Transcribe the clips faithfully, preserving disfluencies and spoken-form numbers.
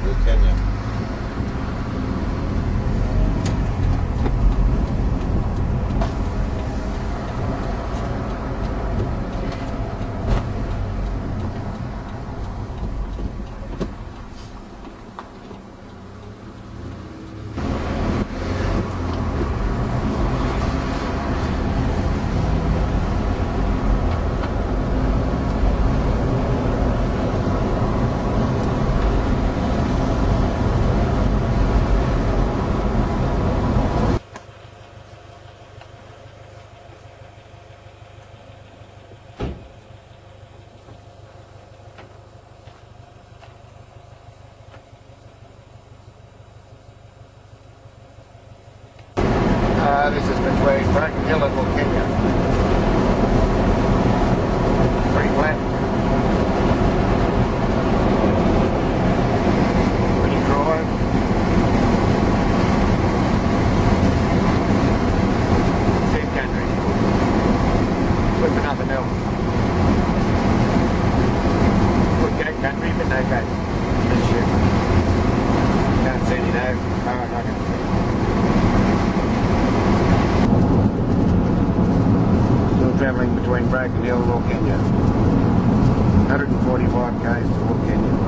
Wilkenya. Uh, this is between Bracken Hill and Wilkenya. Pretty flat. Pretty dry. Sheep country. Whipping up a hill. Good gate country, but no gate. Good sheep. Can't see any now. Alright, I can see. Travelling between Bracken Hill and Wilkenya. one hundred forty-five k's to Wilkenya.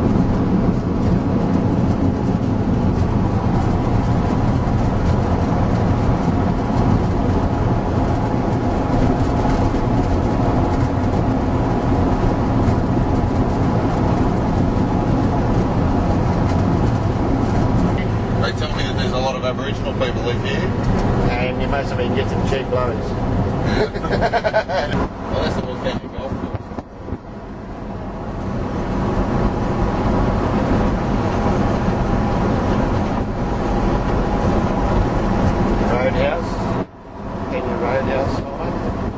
They tell me that there's a lot of Aboriginal people live here. And you must have been getting some cheap blows. Well, that's the Wilkenya Golf Course. Roadhouse. Kenya Roadhouse sign.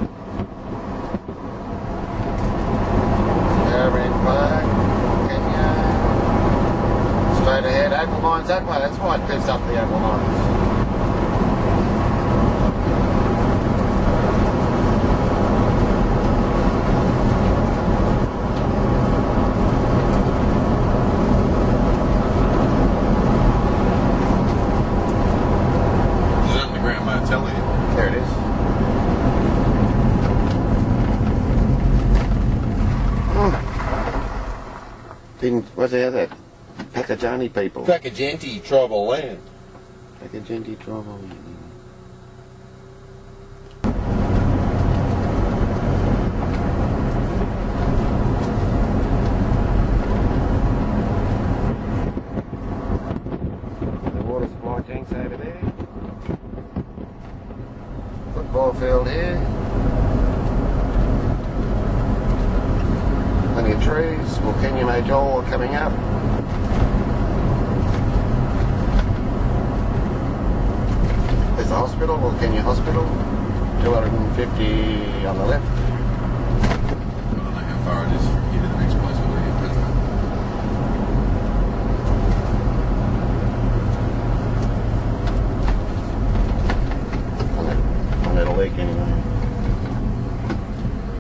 Caravan Park. Kenya. Straight ahead. Apple Mines that way. That's why it picks up the Apple Mines. There it is. Oh. Didn't, what's the other? Pakajani people. Pakajenti tribal land. Pakajani tribal land. The water supply tanks over there. Football field here. Plenty of trees. Wilkenya Major coming up. There's the hospital, Wilkenya Hospital. two hundred fifty on the left. I don't know how far it is from